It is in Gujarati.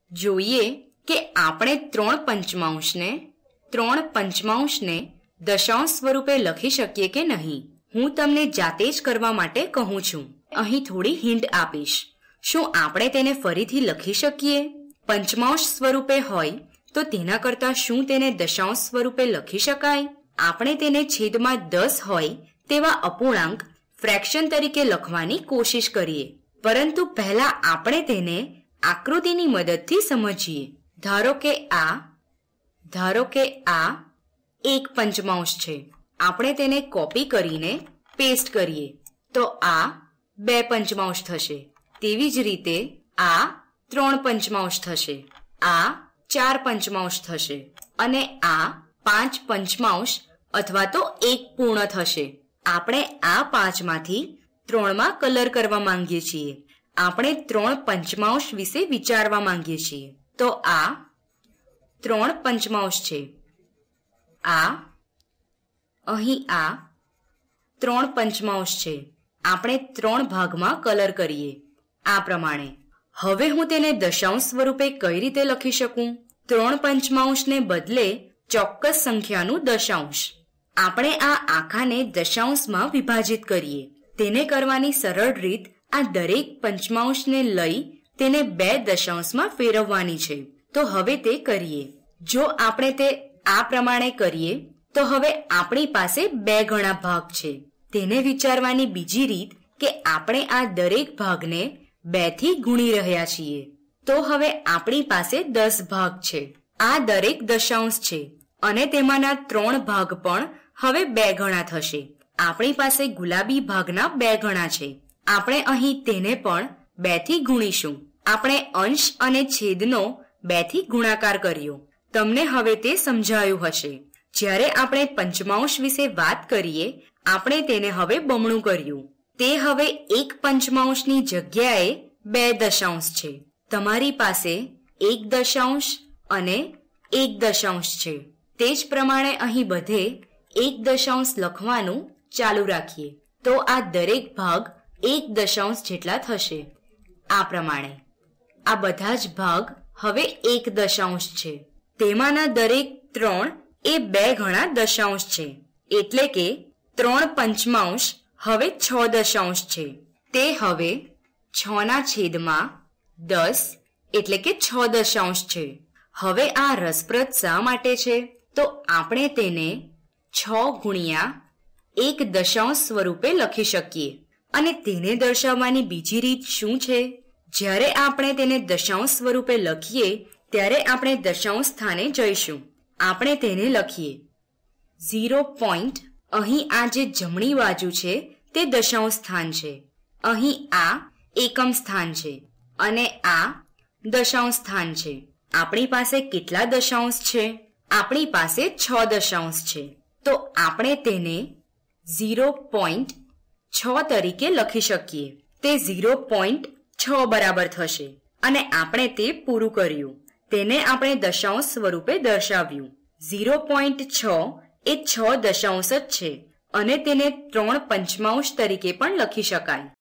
જોઈએ કે આપણે 3 પંચમાંશને દશાંશ સ્વરૂપે લખી શકીએ કે નહીં. હું તમને જાતે જ કરવા માટે કહું છું. અહીં થોડી હિન્ટ આપીશ. શું આપણે તેને ફરીથી લખી શકીએ? પંચમાંશ સ્વરૂપે હોય તો તેના કરતાં શું તેને દશાંશ સ્વરૂપે લખી શકાય? આપણે તેને છેદમાં 10 હોય તેવા અપૂર્ણાંક ફ્રેક્શન તરીકે લખવાની કોશિશ કરીએ, પરંતુ પહેલા આપણે તેને આકૃતિની મદદથી સમજીએ. ધારો કે આ 1 પંચમાંશ છે. આપણે તેને કોપી કરીને પેસ્ટ કરીએ તો આ 2 પંચમાંશ થશે. તેવી જ રીતે આ 3 પંચમાંશ થશે, આ 4 પંચમાંશ થશે અને આ 5 પંચમાંશ અથવા તો 1 પૂર્ણ થશે. આપણે આ 5 માંથી 3 માં કલર કરવા માંગીએ છીએ. આપણે 3 પંચમાંશ વિશે વિચારવા માંગીએ છીએ. તો આ 3 પંચમાંશ છે. અહીં આ 3 પંચમાંશ છે. આપણે 3 ભાગમાં કલર કરીએ આ પ્રમાણે. હવે હું તેને દશાંશ સ્વરૂપે કઈ રીતે લખી શકું? 3 પંચમાંશને બદલે ચોક્કસ સંખ્યાનું દશાંશ. આપણે આ આખાને દશાંશમાં વિભાજિત કરીએ. તેને કરવાની સરળ રીત આ દરેક પંચમાંશને લઈ તેને 2 દશાંશમાં ફેરવવાની છે. તો હવે તે કરીએ. જો આપણે તે આ પ્રમાણે કરીએ તો હવે આપણી પાસે 2 ગણા ભાગ છે. તેને વિચારવાની બીજી રીત કે આપણે આ દરેક ભાગને 2 થી ગુણી રહ્યા છીએ. તો હવે આપણી પાસે 10 ભાગ છે. આ દરેક દશાંશ છે અને તેમાંના 3 ભાગ પણ હવે 2 ગણા થશે. આપણી પાસે ગુલાબી ભાગના 2 ગણા છે. આપણે અહીં તેને પણ 2 થી ગુણીશું. આપણે અંશ અને છેદનો 2 થી ગુણાકાર કર્યો. તમને હવે તે સમજાયું હશે. જ્યારે આપણે પંચમાંશ વિશે વાત કરીએ આપણે તેને હવે બમણું કર્યું. તે હવે 1 પંચમાંશની જગ્યાએ 2 દશાંશ છે. તમારી પાસે 1 દશાંશ અને 1 દશાંશ છે. તે જ પ્રમાણે અહીં બધે 1 દશાંશ લખવાનું ચાલુ રાખીએ તો આ દરેક ભાગ 1 દશાંશ જેટલા થશે. આ પ્રમાણે આ બધા જ ભાગ હવે 1 દશાંશ છે. તેમાંના દરેક 3 એ 2 ગણા દશાંશ છે. એટલે કે 3 પંચમાંશ હવે 6 દશાંશ છે. તે હવે 6 ના છેદમાં 10 એટલે કે 6 દશાંશ છે. હવે આ રસપ્રદ શા માટે છે? તો આપણે તેને 6 ગુણ્યા 1 દશાંશ સ્વરૂપે લખી શકીએ. અને તેને દર્શાવવાની બીજી રીત શું છે? જ્યારે આપણે તેને દશાંશ સ્વરૂપે લખીએ ત્યારે આપણે દશાંશ સ્થાને જઈશું. આપણે તેને લખીએ 0 પોઈન્ટ. અહીં આ જે જમણી બાજુ છે તે દશાંશ સ્થાન છે. અહીં આ એકમ સ્થાન છે અને આ દશાંશ સ્થાન છે. આપણી પાસે કેટલા દશાંશ છે? આપણી પાસે 6 દશાંશ છે. તો આપણે તેને 0.6 તરીકે લખી શકીએ. તે 0.6 બરાબર થશે અને આપણે તે પૂરું કર્યું. તેને આપણે દશાંશ સ્વરૂપે દર્શાવ્યું. 0.6 એ 6 દશાંશ જ છે અને તેને 3 પંચમાંશ તરીકે પણ લખી શકાય.